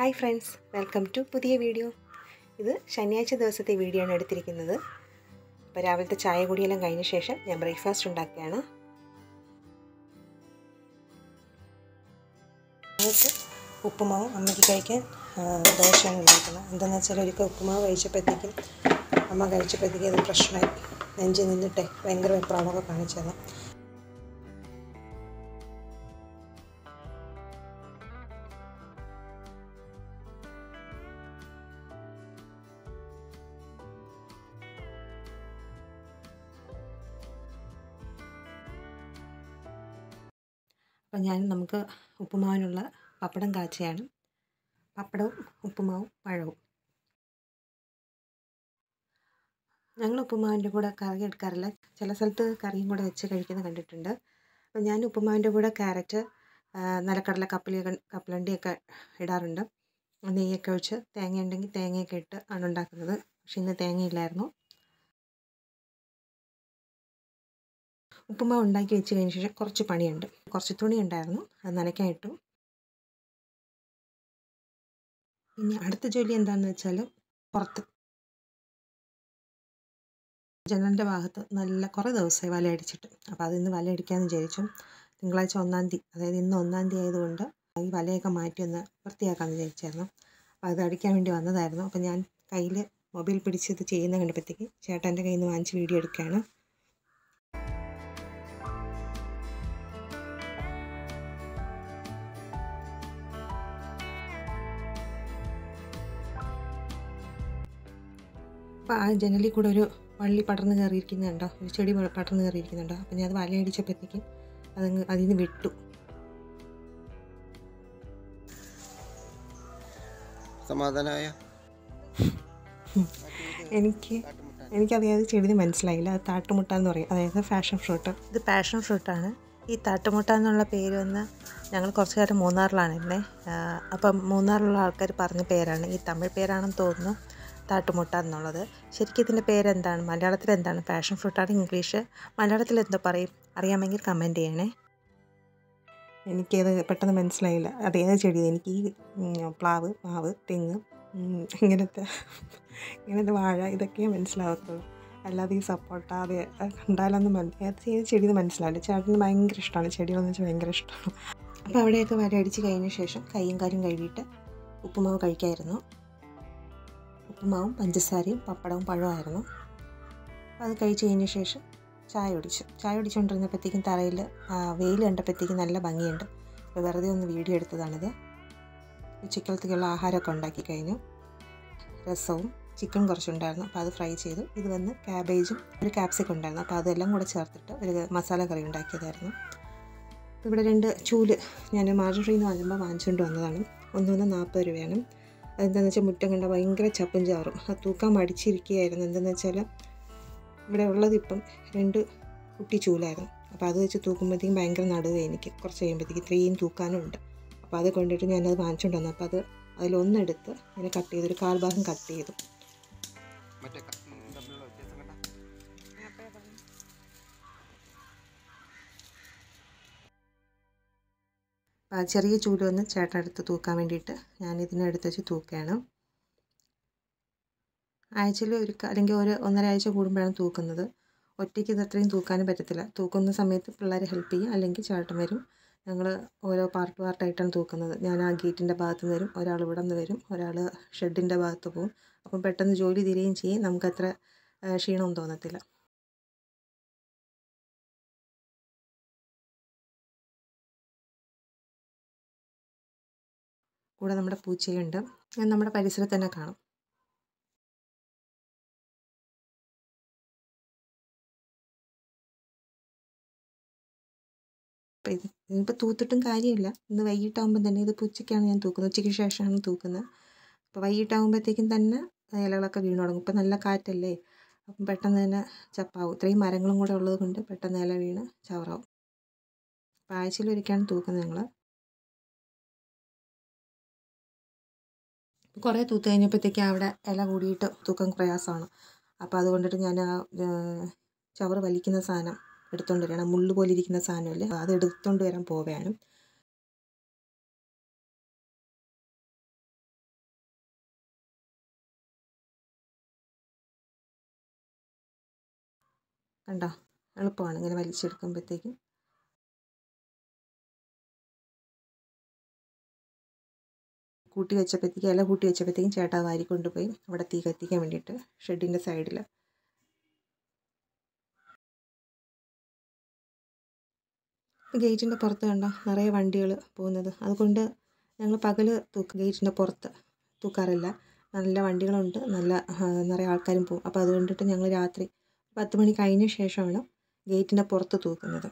Hi friends, welcome to പുതിയ video. ഇത് ശനിയാഴ്ച ദിവസത്തെ വീഡിയോ ആണ് എടുത്തിരിക്കുന്നത്. അപ്പോൾ രാവിലത്തെ ചായ കുടിയെല്ലാം കഴിഞ്ഞ ശേഷം ഞാൻ ബ്രേക്ക്ഫാസ്റ്റ് ഉണ്ടാക്കുകയാണ്. നമുക്ക് ഉപ്പുമാവും അമ്മയ്ക്ക് കഴിക്കാൻ ദോശയാണ് ഉണ്ടാക്കുന്നത്. എന്താണെന്ന് വെച്ചാൽ ഒരിക്കൽ ഉപ്പുമാവ് കഴിച്ചപ്പോഴത്തേക്കും അത് പ്രശ്നമായി. നെഞ്ചിൽ നിന്നിട്ടേ ഭയങ്കര വെപ്രാളമൊക്കെ കാണിച്ചത്. അപ്പം നമുക്ക് ഉപ്പുമാവിനുള്ള പപ്പടം കാച്ചുകയാണ്. പപ്പടവും ഉപ്പുമാവും പഴവും. ഞങ്ങൾ ഉപ്പുമാവിൻ്റെ കൂടെ കറി എടുക്കാറില്ല. ചില സ്ഥലത്ത് കറിയും കൂടെ വെച്ച് കഴിക്കുന്നത് കണ്ടിട്ടുണ്ട്. അപ്പം ഞാൻ ഉപ്പുമാവിൻ്റെ കൂടെ ക്യാരറ്റ്, നിലക്കടല, കപ്പലണ്ടിയൊക്കെ ഇടാറുണ്ട്. നെയ്യൊക്കെ ഒഴിച്ച് തേങ്ങ ഉണ്ടെങ്കിൽ തേങ്ങയൊക്കെ ഇട്ട് ആണ് ഉണ്ടാക്കുന്നത്. പക്ഷെ ഇന്ന് തേങ്ങയില്ലായിരുന്നു. ഉപ്പുമാവ് ഉണ്ടാക്കി വെച്ച് കഴിഞ്ഞ ശേഷം കുറച്ച് പണിയുണ്ട്. കുറച്ച് തുണി ഉണ്ടായിരുന്നു, അത് നനയ്ക്കാൻ ഇട്ടു. ഇനി അടുത്ത ജോലി എന്താണെന്ന് വെച്ചാൽ പുറത്ത് ജനലിൻ്റെ ഭാഗത്ത് നല്ല കുറേ ദിവസമായി വല അടിച്ചിട്ട്. അപ്പോൾ അതിന്ന് വല അടിക്കാമെന്ന് വിചാരിച്ചു. തിങ്കളാഴ്ച 1-ാം തീയതി, അതായത് ഇന്ന് 1-ാം തീയതി ആയതുകൊണ്ട് ഈ വലയൊക്കെ മാറ്റി ഒന്ന് വൃത്തിയാക്കാമെന്ന് വിചാരിച്ചായിരുന്നു. അപ്പോൾ അത് അടിക്കാൻ വേണ്ടി വന്നതായിരുന്നു. അപ്പോൾ ഞാൻ കയ്യിൽ മൊബൈൽ പിടിച്ച് ഇത് ചെയ്യുന്ന കണ്ടപ്പോഴത്തേക്ക് ചേട്ടൻ്റെ കയ്യിൽ നിന്ന് വാങ്ങിച്ച് വീഡിയോ എടുക്കുകയാണ്. അപ്പോൾ ആ ജനലിൽ കൂടെ ഒരു വള്ളി പടർന്ന് കയറിയിരിക്കുന്നുണ്ടോ, ഒരു ചെടി പടർന്ന് കയറിയിരിക്കുന്നുണ്ടോ. അപ്പോൾ ഞാൻ അത് വലയടിച്ചപ്പോഴത്തേക്കും അതിൽ നിന്ന് വിട്ടു. സമാധാനമായ എനിക്കത് ചെടി മനസ്സിലായില്ല. അത് താട്ടുമുട്ട എന്ന് പറയും, അതായത് ഫാഷൻ ഫ്രൂട്ട്. ഇത് പാഷൻ ഫ്രൂട്ടാണ്. ഈ താട്ടുമുട്ട എന്നുള്ള പേര് വന്ന് ഞങ്ങൾ കുറച്ച് കാലം മൂന്നാറിലാണിരുന്നേ. അപ്പം മൂന്നാറിലുള്ള ആൾക്കാർ പറഞ്ഞ പേരാണ്. ഈ തമിഴ് പേരാണെന്ന് തോന്നുന്നു താട്ടുമുട്ട എന്നുള്ളത്. ശരിക്കും ഇതിൻ്റെ പേരെന്താണ്, മലയാളത്തിൽ എന്താണ്? പാഷൻ ഫ്രൂട്ടാണ് ഇംഗ്ലീഷ്. മലയാളത്തിൽ എന്തോ പറയും, അറിയാമെങ്കിൽ കമൻറ്റ് ചെയ്യണേ. എനിക്കത് പെട്ടെന്ന് മനസ്സിലായില്ല അതേത് ചെടി. എനിക്ക് ഈ പ്ലാവ്, മാവ്, തെങ്ങ്, ഇങ്ങനത്തെ വാഴ ഇതൊക്കെയേ മനസ്സിലാകത്തുള്ളൂ. അല്ലാതെ ഈ സപ്പോട്ട അത് കണ്ടാലൊന്നും ഏത് ചെടിയെന്ന് മനസ്സിലാവില്ല. ചേട്ടന് ഭയങ്കര ഇഷ്ടമാണ്, ചെടികളെന്ന് വെച്ചാൽ ഭയങ്കര ഇഷ്ടമാണ്. അപ്പോൾ അവിടെയൊക്കെ വല അടിച്ച് കഴിഞ്ഞ ശേഷം കയ്യും കാലും കഴുകിയിട്ട് ഉപ്പുമാവ് കഴിക്കായിരുന്നു. ഉപ്പുമാവും പഞ്ചസാരയും പപ്പടവും പഴമായിരുന്നു. അപ്പോൾ അത് കഴിച്ച് കഴിഞ്ഞ ശേഷം ചായ കുടിച്ചുകൊണ്ടിരുന്നപ്പോഴത്തേക്കും തറയിൽ വെയിൽ കണ്ടപ്പോഴത്തേക്കും നല്ല ഭംഗിയുണ്ട്. അപ്പോൾ വെറുതെ ഒന്ന് വീഡിയോ എടുത്തതാണിത്. ഉച്ചക്കലത്തേക്കുള്ള ആഹാരമൊക്കെ ഉണ്ടാക്കി കഴിഞ്ഞു. രസവും ചിക്കൻ കുറച്ചുണ്ടായിരുന്നു, അപ്പോൾ അത് ഫ്രൈ ചെയ്തു. ഇത് വന്ന് ക്യാബേജും ഒരു ക്യാപ്സിക്കം ഉണ്ടായിരുന്നു, അപ്പോൾ അതെല്ലാം കൂടെ ചേർത്തിട്ട് ഒരു മസാല കറി ഉണ്ടാക്കിയതായിരുന്നു. ഇവിടെ 2 ചൂല് ഞാൻ മാർജിനിൽ നിന്ന് വാങ്ങിച്ചുകൊണ്ട് വന്നതാണ്. ഒന്നിന് 40 രൂപയാണ്. അതെന്താണെന്ന് വെച്ചാൽ മുറ്റം കണ്ട ഭയങ്കര ചപ്പും ചാറും, അത് തൂക്കാൻ മടിച്ചിരിക്കുകയായിരുന്നു. എന്താണെന്ന് വെച്ചാൽ ഇവിടെ ഉള്ളത് ഇപ്പം 2 കുട്ടി ചൂലായിരുന്നു. അപ്പോൾ അത് വെച്ച് തൂക്കുമ്പോഴത്തേക്കും ഭയങ്കര നടുവ്. എനിക്ക് കുറച്ച് കഴിയുമ്പോഴത്തേക്ക് 3 തൂക്കാനും ഉണ്ട്. അപ്പോൾ അത് കൊണ്ടിട്ട് ഞാനത് വാങ്ങിച്ചുകൊണ്ട് വന്നു. അപ്പോൾ അതിലൊന്നെടുത്ത് ഇങ്ങനെ കട്ട് ചെയ്ത് ഒരു 1/4 ഭാഗം കട്ട് ചെയ്തു. അപ്പോൾ ചെറിയ ചൂല് വന്ന് ചേട്ടൻ എടുത്ത് തൂക്കാൻ വേണ്ടിയിട്ട് ഞാനിതിനെടുത്ത് വെച്ച് തൂക്കുകയാണ്. ആഴ്ചയിൽ അല്ലെങ്കിൽ 1-1.5 ആഴ്ച കൂടുമ്പോഴാണ് തൂക്കുന്നത്. ഒറ്റയ്ക്ക് ഇത് അത്രയും തൂക്കാനും പറ്റത്തില്ല. തൂക്കുന്ന സമയത്ത് പിള്ളേരെ ഹെൽപ്പ് ചെയ്യും, അല്ലെങ്കിൽ ചേട്ടൻ വരും. ഞങ്ങൾ ഓരോ പാർട്ടായിട്ടാണ് തൂക്കുന്നത്. ഞാൻ ആ ഗേറ്റിൻ്റെ ഭാഗത്ത് നിന്ന് വരും, ഒരാൾ ഇവിടെ നിന്ന് വരും, ഒരാൾ ഷെഡിൻ്റെ ഭാഗത്ത് പോകും. അപ്പം പെട്ടെന്ന് ജോലി തീരുകയും ചെയ്യും, നമുക്കത്ര ക്ഷീണമൊന്നും തോന്നത്തില്ല. കൂടെ നമ്മുടെ പൂച്ചയുണ്ട്, നമ്മുടെ പരിസരത്ത് തന്നെ കാണും. അപ്പോൾ ഇതിപ്പോൾ തൂത്തിട്ടും കാര്യമില്ല. ഇന്ന് വൈകിട്ടാകുമ്പം തന്നെ, ഇത് ഉച്ചയ്ക്കാണ് ഞാൻ തൂക്കുന്നത്, ഉച്ചയ്ക്ക് ശേഷമാണ് തൂക്കുന്നത്. അപ്പോൾ വൈകിട്ടാകുമ്പോഴത്തേക്കും തന്നെ ഇലകളൊക്കെ വീണ് തുടങ്ങും. ഇപ്പം നല്ല കാറ്റല്ലേ, അപ്പം പെട്ടെന്ന് തന്നെ ചപ്പാവും. ഇത്രയും മരങ്ങളും കൂടെ ഉള്ളത് കൊണ്ട് പെട്ടെന്ന് ഇല വീണ് ചവറാവും. അപ്പോൾ ആഴ്ചയിലൊരിക്കലാണ് തൂക്കുന്നത് ഞങ്ങൾ. കുറേ തൂത്ത് കഴിഞ്ഞപ്പോഴത്തേക്കും അവിടെ ഇല കൂടിയിട്ട് തൂക്കാൻ പ്രയാസമാണ്. അപ്പോൾ അതുകൊണ്ടിട്ട് ഞാൻ ആ ചവറ് വലിക്കുന്ന സാധനം എടുത്തുകൊണ്ട് വരികയാണ്. മുള്ളു പോലെ ഇരിക്കുന്ന സാധനമല്ലേ, അത് എടുത്തുകൊണ്ട് വരാൻ പോവുകയാണ്. കണ്ടോ, എളുപ്പമാണ് ഇങ്ങനെ വലിച്ചെടുക്കുമ്പോഴത്തേക്കും. ഇല കൂട്ടി വെച്ചപ്പോഴത്തേക്കും ചേട്ടാ വാരി കൊണ്ടുപോയി അവിടെ തീ കത്തിക്കാൻ വേണ്ടിയിട്ട് ഷെഡിൻ്റെ സൈഡിൽ. ഗേറ്റിൻ്റെ പുറത്ത് കണ്ടോ നിറയെ വണ്ടികൾ പോകുന്നത്. അതുകൊണ്ട് ഞങ്ങൾ പകൽ ഗേറ്റിൻ്റെ പുറത്ത് തൂക്കാറില്ല. നല്ല വണ്ടികളുണ്ട്, നിറയെ ആൾക്കാരും പോകും. അപ്പോൾ അതുകൊണ്ടിട്ട് ഞങ്ങൾ രാത്രി 10 മണി കഴിഞ്ഞ ശേഷമാണ് ഗേറ്റിൻ്റെ പുറത്ത് തൂക്കുന്നത്.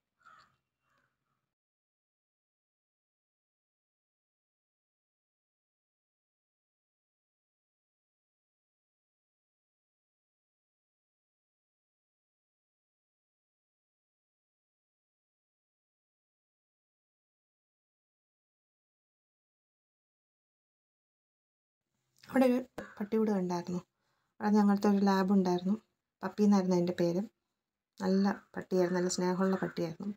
അവിടെ ഒരു പട്ടികൂട് കണ്ടായിരുന്നു. അവിടെ ഞങ്ങളുടെ ഒരു ലാബ് ഉണ്ടായിരുന്നു. പപ്പി എന്നായിരുന്നു അതിൻ്റെ പേര്. നല്ല പട്ടിയായിരുന്നു, നല്ല സ്നേഹമുള്ള പട്ടിയായിരുന്നു.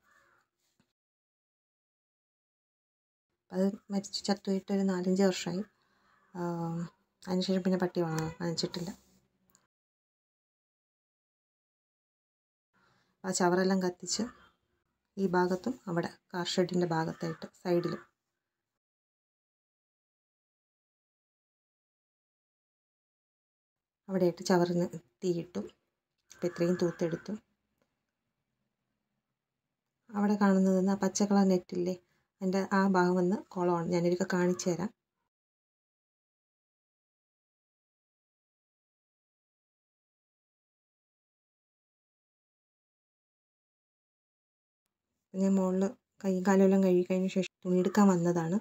അത് ചത്തുപോയിട്ട് ഒരു 4-5 വർഷമായി. അതിനുശേഷം പിന്നെ പട്ടി വാങ്ങിച്ചിട്ടില്ല. ആ ചവറെല്ലാം കത്തിച്ച് ഈ ഭാഗത്തും അവിടെ കാർ ഷെഡിൻ്റെ ഭാഗത്തായിട്ട് സൈഡിൽ അവിടെയായിട്ട് ചവറിന് തീയിട്ടു. അപ്പോൾ ഇത്രയും തൂത്തെടുത്തു. അവിടെ കാണുന്നത് ആ പച്ച കളർ നെറ്റില്ലേ, അതിൻ്റെ ആ ഭാഗം വന്ന് കുളമാണ്. ഞാനൊരിക്കൽ കാണിച്ചു തരാം. ഞാൻ മുകളിൽ കൈയും കാലുമെല്ലാം കഴുകി കഴിഞ്ഞ ശേഷം തുണിയെടുക്കാൻ വന്നതാണ്.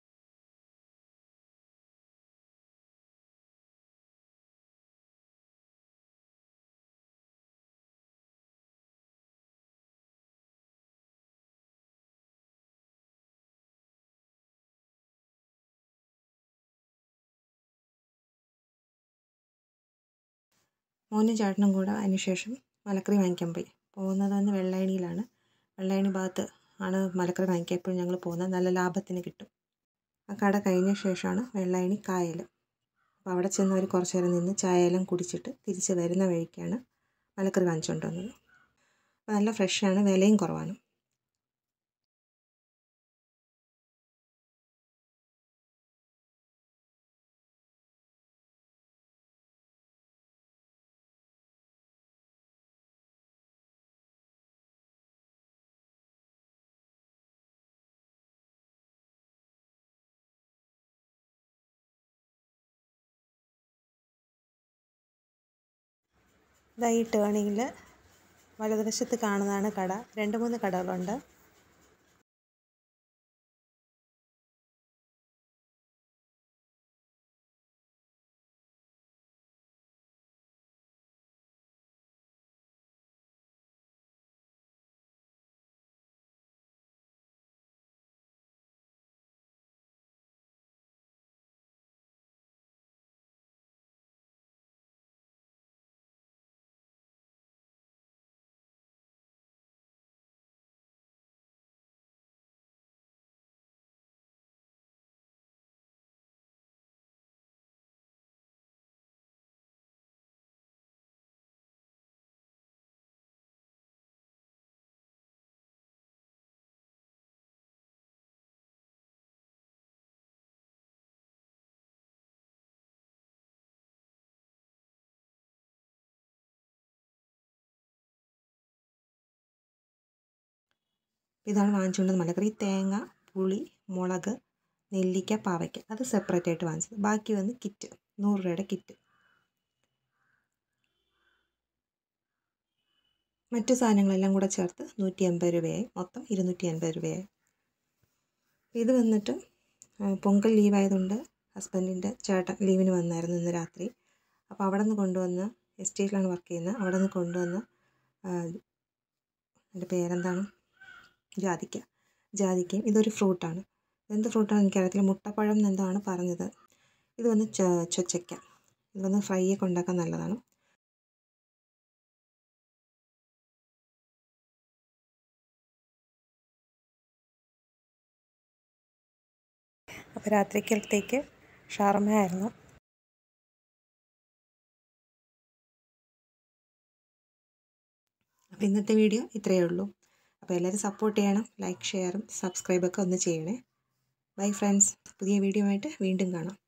മോനും ചേട്ടനും കൂടെ അതിനുശേഷം മലക്കറി വാങ്ങിക്കാൻ പോയി. പോകുന്നതെന്ന് വെള്ളായണിയിലാണ്. വെള്ളായണി ഭാഗത്ത് ആണ് മലക്കറി വാങ്ങിക്കാൻ എപ്പോഴും ഞങ്ങൾ പോകുന്നത്. നല്ല ലാഭത്തിന് കിട്ടും. ആ കട കഴിഞ്ഞ ശേഷമാണ് വെള്ളായണി കായൽ. അപ്പോൾ അവിടെ ചെന്ന് അവർ കുറച്ച് നേരം നിന്ന് ചായയെല്ലാം കുടിച്ചിട്ട് തിരിച്ച് വരുന്ന വഴിക്കാണ് മലക്കറി വാങ്ങിച്ചുകൊണ്ട് വന്നത്. അപ്പോൾ നല്ല ഫ്രഷാണ്, വിലയും കുറവാണ്. ഈ ടേണിങ്ങിൽ വലതുവശത്ത് കാണുന്നതാണ് കട. 2-3 കടകളുണ്ട്. ഇതാണ് വാങ്ങിച്ചുകൊണ്ടത് മലക്കറി. തേങ്ങ, പുളി, മുളക്, നെല്ലിക്ക, പാവയ്ക്ക അത് സെപ്പറേറ്റ് ആയിട്ട് വാങ്ങിച്ചത്. ബാക്കി വന്ന് കിറ്റ്, 100 രൂപയുടെ കിറ്റ്. മറ്റു സാധനങ്ങളെല്ലാം കൂടെ ചേർത്ത് 180 രൂപയായി. മൊത്തം 280 രൂപയായി. ഇത് വന്നിട്ട് പൊങ്കൽ ലീവായതുകൊണ്ട് ഹസ്ബൻഡിൻ്റെ ചേട്ടൻ ലീവിന് വന്നായിരുന്നു ഇന്ന് രാത്രി. അപ്പോൾ അവിടെ നിന്ന് കൊണ്ടുവന്ന, എസ്റ്റേറ്റിലാണ് വർക്ക് ചെയ്യുന്നത്, അവിടെ നിന്ന് കൊണ്ടുവന്ന എൻ്റെ പേരെന്താണ്, ജാതിക്കയും ഇതൊരു ഫ്രൂട്ടാണ്. എന്ത് ഫ്രൂട്ടാണെന്ന് എനിക്കറിയത്തില്ല, മുട്ടപ്പഴം എന്നെന്താണ് പറഞ്ഞത്. ഇത് വന്ന് ചൊച്ചയ്ക്ക. ഇത് വന്ന് ഫ്രൈ ഒക്കെ ഉണ്ടാക്കാൻ നല്ലതാണ്. അപ്പോൾ രാത്രിക്കലത്തേക്ക് ഷവർമയായിരുന്നു. അപ്പോൾ ഇന്നത്തെ വീഡിയോ ഇത്രയേ ഉള്ളൂ. അപ്പോൾ എല്ലാവരും സപ്പോർട്ട് ചെയ്യണം. ലൈക്ക് ഷെയറും സബ്സ്ക്രൈബൊക്കെ ഒന്ന് ചെയ്യണേ. Bye friends. പുതിയ വീഡിയോ ആയിട്ട് വീണ്ടും കാണാം.